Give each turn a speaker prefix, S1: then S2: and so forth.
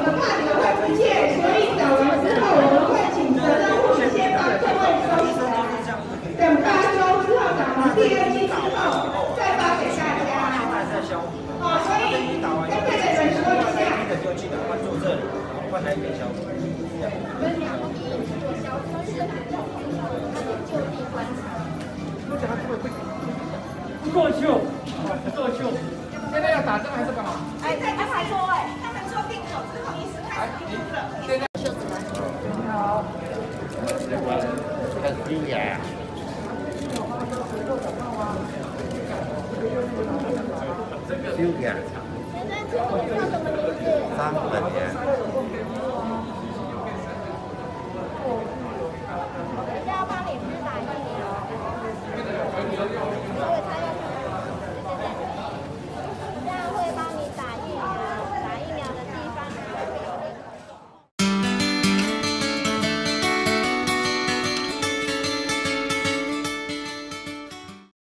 S1: 们怕你们会不见，所以扫完之后，我们会请责任护士先帮各位收起来，等8周之后打完第2剂之后，再发给大家。哦，所以要对着人说一下。就记得关注这里，换台给消毒。
S2: 够秀，够秀。现在要打针还是干嘛？
S1: 哎，在安排座位，他们说定手之后，医师开始评估了。
S2: 现在秀子吗？你好。
S3: 很优雅。优雅。3本呀。